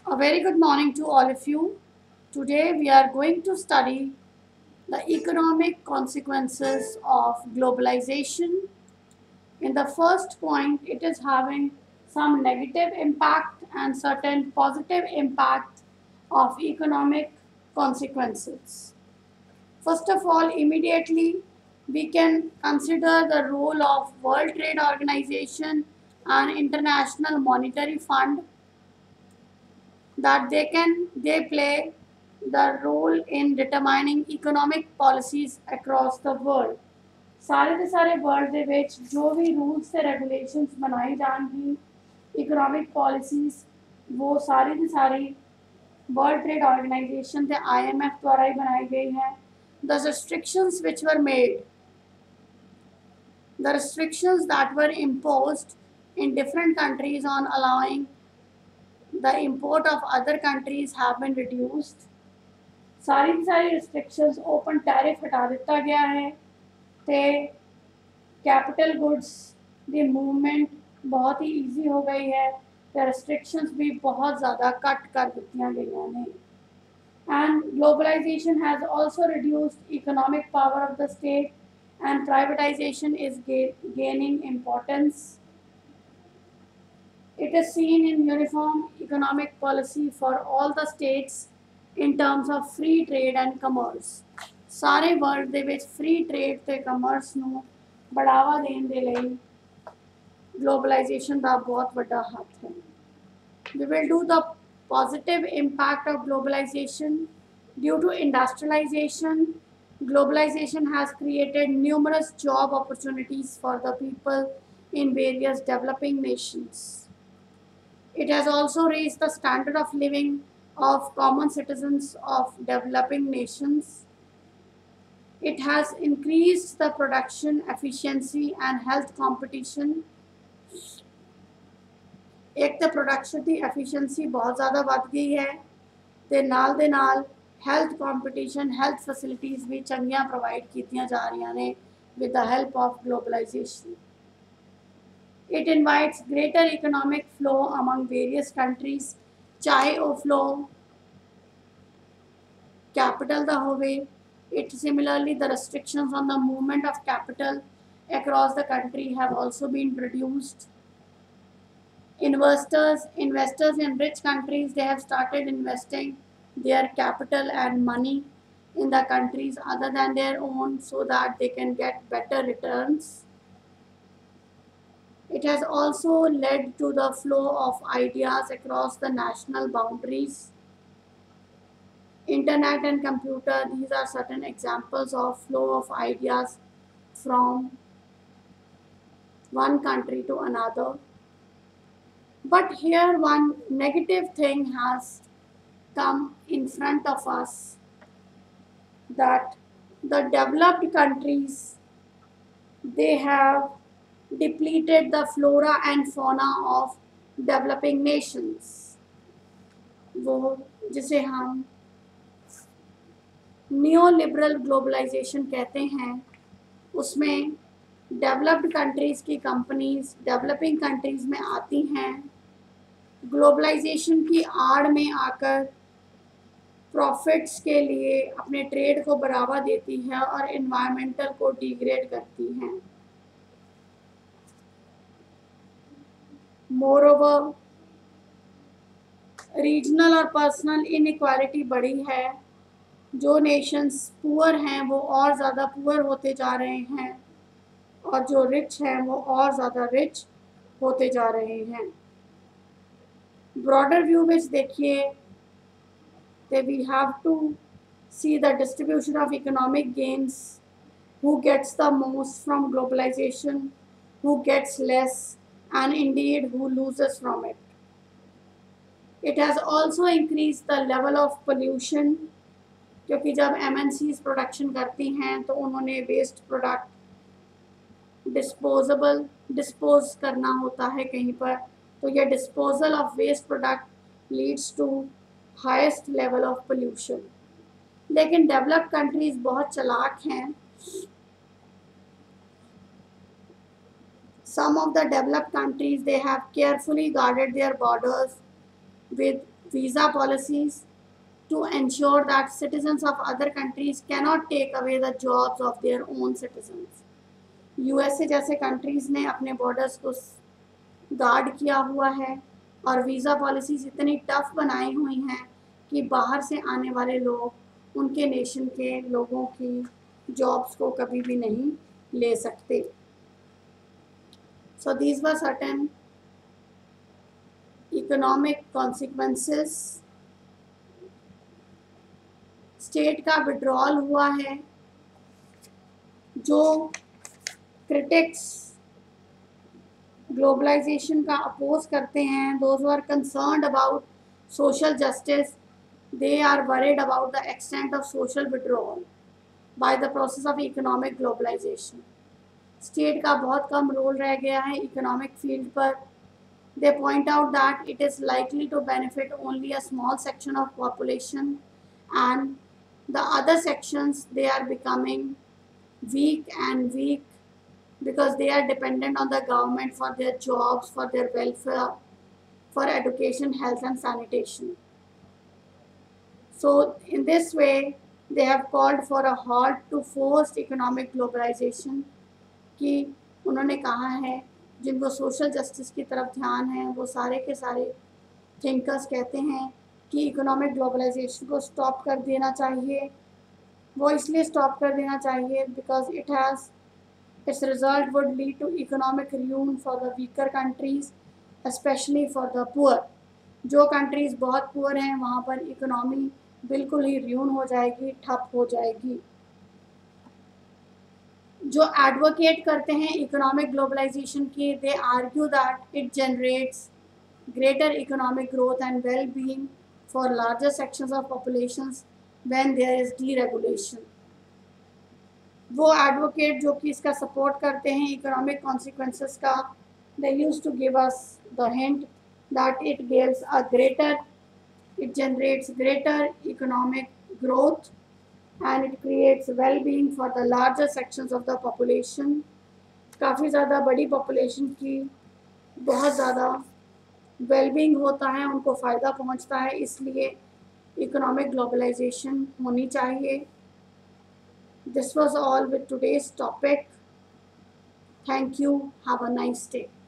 A very good morning to all of you. Today we are going to study the economic consequences of globalization. In the first point, it is having some negative impact and certain positive impact of economic consequences. First of all, immediately we can consider the role of World Trade Organization and International Monetary Fund that they play the role in determining economic policies across the world. ਸਾਰੇ ਦੇ ਸਾਰੇ world ਦੇ ਵਿੱਚ ਜੋ ਵੀ rules ਤੇ regulations ਬਣਾਈ ਜਾਣਗੀ economic policies वो सारी की सारी वर्ल्ड ट्रेड ऑर्गेनाइजेशन ਤੇ IMF द्वारा ही बनाई गई है. The restrictions which were made, the restrictions that were imposed in different countries on allowing the import of other countries have been reduced. सारी की सारी रिस्ट्रिक्शंस ओपन टैरिफ हटा दिता गया है ते कैपिटल गुड्स की मूवमेंट बहुत ही ईजी हो गई है ते रिस्ट्रिक्शंस भी बहुत ज़्यादा कट कर दित्तियां गई ने. And globalization has also reduced economic power of the state and privatization is gaining importance. It is seen in uniform economic policy for all the states in terms of free trade and commerce. ਸਾਰੇ world ਦੇ ਵਿੱਚ free trade ਤੇ commerce ਨੂੰ बढ़ावा देने ਦੇ ਲਈ globalization ਦਾ ਬਹੁਤ ਵੱਡਾ ਹੱਥ ਹੈ. We will do the positive impact of globalization. Due to industrialization, globalization has created numerous job opportunities for the people in various developing nations. It has also raised the standard of living of common citizens of developing nations. It has increased the production efficiency and health competition. एक तो production की efficiency बहुत ज़्यादा बढ़ गई है ते नाल दे नाल हेल्थ कंपटीशन हेल्थ फैसिलिटीज़ भी चंगियां प्रोवाइड कीतियां जा रही ने with the help of globalisation. It invites greater economic flow among various countries, चाहे वो flow capital दा होवे. It similarly the restrictions on the movement of capital across the country have also been reduced. Investors in rich countries, they have started investing their capital and money in the countries other than their own so that they can get better returns. It has also led to the flow of ideas across the national boundaries. Internet and computer, these are certain examples of flow of ideas from one country to another. But here one negative thing has come in front of us, that the developed countries, they have depleted the flora and fauna of developing nations. वो जिसे हम न्यूलिबरल globalisation कहते हैं, उसमें developed countries की companies developing countries में आती हैं, ग्लोबलाइजेशन की आड़ में आकर प्रॉफिट्स के लिए अपने ट्रेड को बढ़ावा देती है और एनवायरमेंटल को डिग्रेड करती हैं. मोरओवर रीजनल और पर्सनल इनइक्वालिटी बढ़ी है. जो नेशंस पुअर हैं वो और ज़्यादा पुअर होते जा रहे हैं और जो रिच हैं वो और ज़्यादा रिच होते जा रहे हैं. ब्रॉडर व्यू में देखिए that we have to see the distribution of economic gains, who gets the most from globalization, who gets less, and indeed who loses from it. It has also increased the level of pollution, क्योंकि जब MNCs production करती हैं तो उन्होंने waste product dispose करना होता है कहीं पर, तो यह disposal of waste product leads to highest level of pollution. लेकिन डेवलप्ड कंट्रीज़ बहुत चालाक हैं. Some of the developed countries, they have carefully guarded their borders with visa policies to ensure that citizens of other countries cannot take away the jobs of their own citizens. USA जैसे countries ने अपने borders को guard किया हुआ है और visa policies इतनी tough बनाई हुई हैं कि बाहर से आने वाले लोग उनके नेशन के लोगों की जॉब्स को कभी भी नहीं ले सकते. So these were certain economic consequences. State का विड्रॉल हुआ है. जो क्रिटिक्स ग्लोबलाइजेशन का अपोज करते हैं, those who are concerned about social justice, they are worried about the extent of social withdrawal by the process of economic globalization. State का बहुत कम रोल रह गया है इकोनॉमिक फील्ड पर. They point out that it is likely to benefit only a small section of population, and the other sections, they are becoming weak and weak because they are dependent on the government for their jobs, for their welfare, for education, health and sanitation. So in this way, they have called for a halt to forced economic globalization. कि उन्होंने कहा है जिनको social justice की तरफ ध्यान है वो सारे के सारे थिंकर्स कहते हैं कि इकोनॉमिक ग्लोबलाइजेशन को स्टॉप कर देना चाहिए. वो इसलिए स्टॉप कर देना चाहिए because its result would lead to economic ruin for the weaker countries, especially for the poor. जो कंट्रीज़ बहुत पुअर हैं वहाँ पर इकोनॉमी बिल्कुल ही र्यून हो जाएगी, ठप हो जाएगी. जो एडवोकेट करते हैं इकोनॉमिक ग्लोबलाइजेशन की, they argue that it generates greater economic growth and well-being for larger sections of populations when there is deregulation. वो एडवोकेट जो कि इसका सपोर्ट करते हैं इकोनॉमिक कॉन्सिक्वेंसेस का, they used to give us the hint that it generates greater economic growth and it creates well-being for the larger sections of the population. काफ़ी ज़्यादा बड़ी पॉपुलेशन की बहुत ज़्यादा वेलबींग होता है, उनको फ़ायदा पहुंचता है, इसलिए इकोनॉमिक ग्लोबलाइजेशन होनी चाहिए. This was all with today's topic. Thank you. Have a nice day.